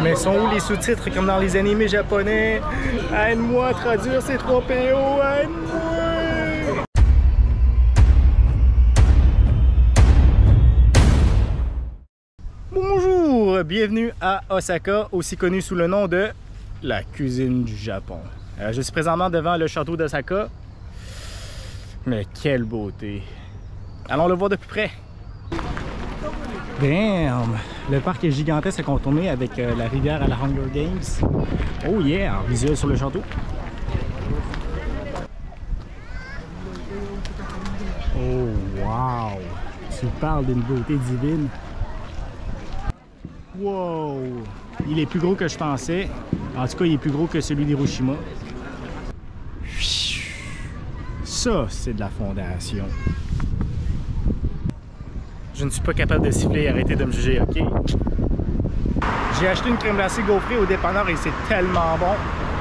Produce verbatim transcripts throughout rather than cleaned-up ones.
Mais sont où les sous-titres comme dans les animés japonais? Aide-moi à traduire ces trois P O, aide-moi! Bonjour, bienvenue à Osaka, aussi connu sous le nom de la cuisine du Japon. Euh, je suis présentement devant le château d'Osaka. Mais quelle beauté! Allons le voir de plus près. Damn! Le parc est gigantesque à contourner avec euh, la rivière à la Hunger Games. Oh yeah! En visuel sur le château. Oh wow! Tu parles d'une beauté divine. Wow! Il est plus gros que je pensais. En tout cas, il est plus gros que celui d'Hiroshima. Ça, c'est de la fondation. Je ne suis pas capable de siffler, arrêtez de me juger, ok? J'ai acheté une crème glacée gaufrée au dépanneur et c'est tellement bon.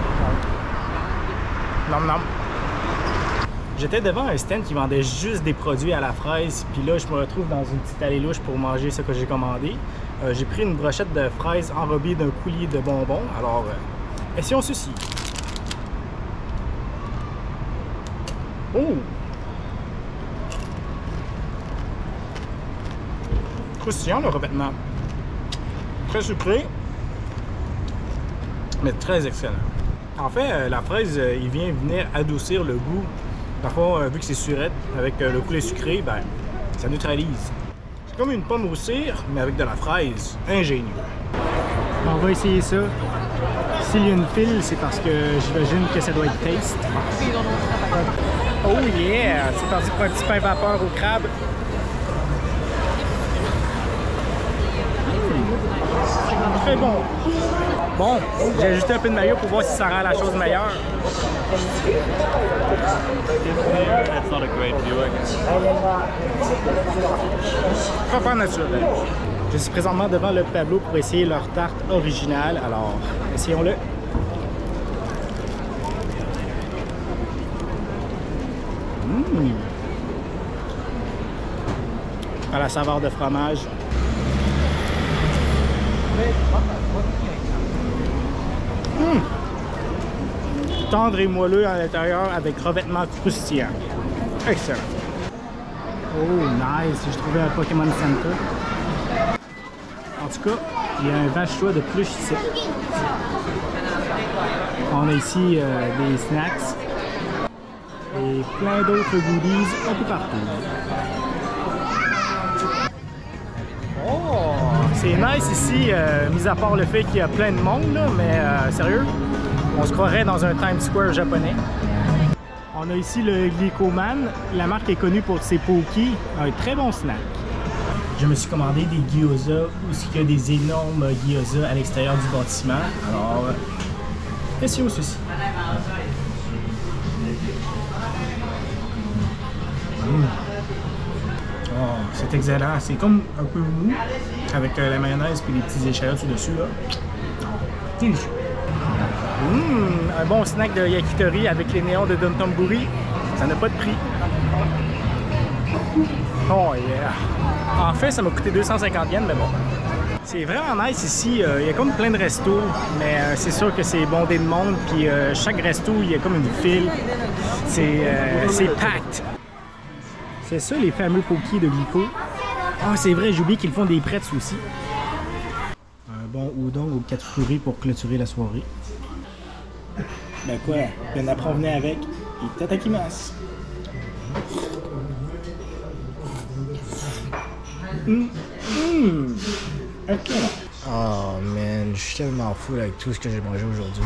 Nom nom. J'étais devant un stand qui vendait juste des produits à la fraise, puis là je me retrouve dans une petite allée louche pour manger ce que j'ai commandé. Euh, j'ai pris une brochette de fraises enrobée d'un coulis de bonbons, alors euh, essayons ceci. Oh! Croustillant le revêtement. Très sucré, mais très excellent. En fait, euh, la fraise, euh, il vient venir adoucir le goût. Parfois, euh, vu que c'est surette, avec euh, le coulis sucré, ben, ça neutralise. C'est comme une pomme au cire, mais avec de la fraise. Ingénieux. On va essayer ça. S'il y a une file, c'est parce que j'imagine que ça doit être taste. Oh yeah! C'est parti pour un petit pain vapeur au crabe. Mmh. Très bon. Bon, j'ai ajouté un peu de mayo pour voir si ça rend la chose meilleure. Pas pas naturel. Je suis présentement devant le Pablo pour essayer leur tarte originale. Alors, essayons-le. Mmh. À la saveur de fromage. Mmh. Tendre et moelleux à l'intérieur avec revêtement croustillant. Excellent. Oh, nice. J'ai trouvé un Pokémon Center. En tout cas, il y a un vache choix de pluche ici. On a ici euh, des snacks et plein d'autres goodies un peu partout. Oh! C'est nice ici, euh, mis à part le fait qu'il y a plein de monde, là, mais euh, sérieux, on se croirait dans un Times Square japonais. On a ici le Glicoman. La marque est connue pour ses Poki, un très bon snack. Je me suis commandé des gyoza, où il y a des énormes gyoza à l'extérieur du bâtiment. Alors, euh, essayons ceci. Mmh. Oh, c'est excellent. C'est comme un peu mou, avec euh, la mayonnaise et les petits échalotes au-dessus. Délicieux. Mmh, un bon snack de yakitori avec les néons de Dotonbori. Ça n'a pas de prix. Oh yeah! En fait, ça m'a coûté deux cent cinquante yens, mais bon. C'est vraiment nice ici. Euh, il y a comme plein de restos, mais euh, c'est sûr que c'est bondé de monde. Puis euh, chaque resto, il y a comme une file. C'est euh, c'est packed. C'est ça, les fameux Poki de Glico. Ah, c'est vrai, j'ai oublié qu'ils font des pretz aussi. Un bon udon ou quatre curry pour clôturer la soirée. Ben quoi, ben après on venait avec. Et tatakimasu. Hum, hum. Ok. Oh man, je suis tellement full avec tout ce que j'ai mangé aujourd'hui.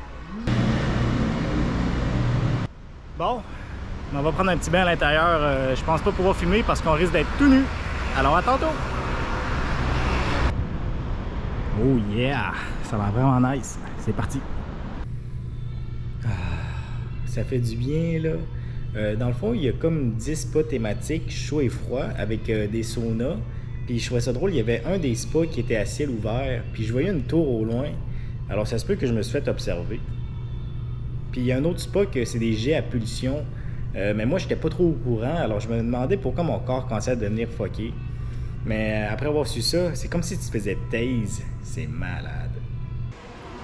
Bon, on va prendre un petit bain à l'intérieur. Euh, je pense pas pouvoir filmer parce qu'on risque d'être tout nu. Alors à tantôt! Oh yeah! Ça va vraiment nice. C'est parti! Ah, ça fait du bien là. Euh, dans le fond, il y a comme dix spas thématiques chaud et froid avec euh, des saunas. Puis je trouvais ça drôle, il y avait un des spas qui était à ciel ouvert. Puis je voyais une tour au loin. Alors ça se peut que je me suis fait observer. Puis il y a un autre spa que c'est des jets à pulsion. Euh, mais moi, j'étais pas trop au courant. Alors je me demandais pourquoi mon corps commençait à devenir fucké. Mais après avoir su ça, c'est comme si tu te faisais tase. C'est malade.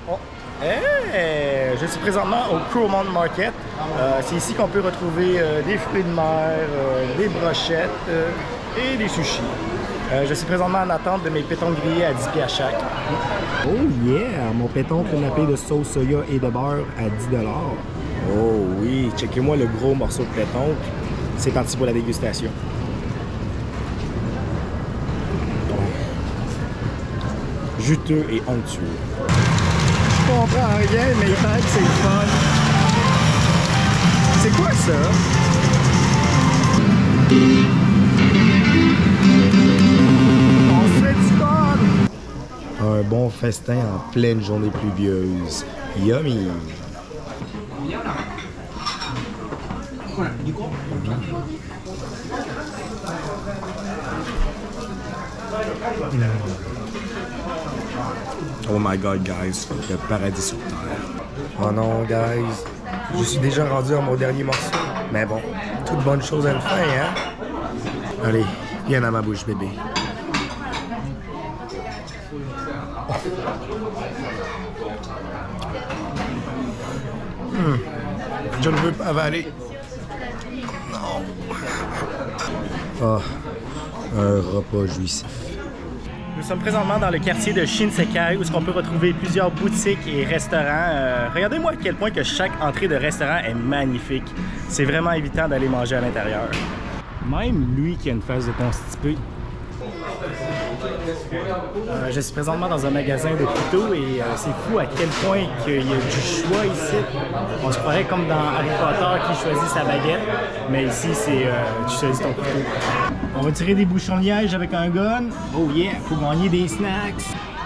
Oh. Hey, je suis présentement au Crowmont Market. Euh, c'est ici qu'on peut retrouver euh, des fruits de mer, euh, des brochettes euh, et des sushis. Euh, je suis présentement en attente de mes pétons grillés à dix piastres chaque. Oh yeah! Mon péton canapé de sauce soya et de beurre à dix dollars. Oh oui! Checkez-moi le gros morceau de péton. C'est parti pour la dégustation. Juteux et onctueux. Je comprends rien, mais il paraît que c'est le fun. C'est quoi ça? On se fait du fun! Un bon festin en pleine journée pluvieuse. Yummy! Oh my god, guys, le paradis sur terre. Oh non, guys, je suis déjà rendu à mon dernier morceau. Mais bon, toute bonne chose à une fin, hein? Allez, viens dans ma bouche, bébé. Hum, je ne veux pas avaler. Non. Oh, un repas jouissif. Nous sommes présentement dans le quartier de Shinsekai où on peut retrouver plusieurs boutiques et restaurants. Euh, Regardez-moi à quel point que chaque entrée de restaurant est magnifique. C'est vraiment évitant d'aller manger à l'intérieur. Même lui qui a une face de constipé. Euh, je suis présentement dans un magasin de couteaux et euh, c'est fou à quel point qu'il y a du choix ici. On se croirait comme dans Harry Potter qui choisit sa baguette, mais ici c'est euh, tu choisis ton couteau. On va tirer des bouchons de liège avec un gun. Oh yeah, faut gagner des snacks.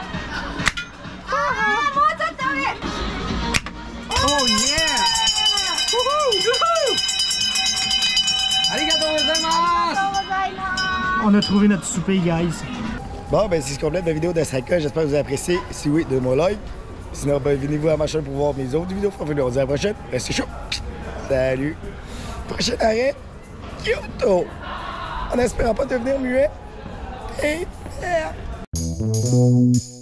Oh yeah! On a trouvé notre souper, guys. Bon, ben c'est ce qu'on complète la vidéo d'Asaka. J'espère que vous avez apprécié. Si oui, donnez-moi like. Sinon, ben venez-vous à ma chaîne pour voir mes autres vidéos. On se dit à la prochaine. Restez chaud. Salut. Prochain arrêt, Kyoto. En espérant pas devenir muet. Et...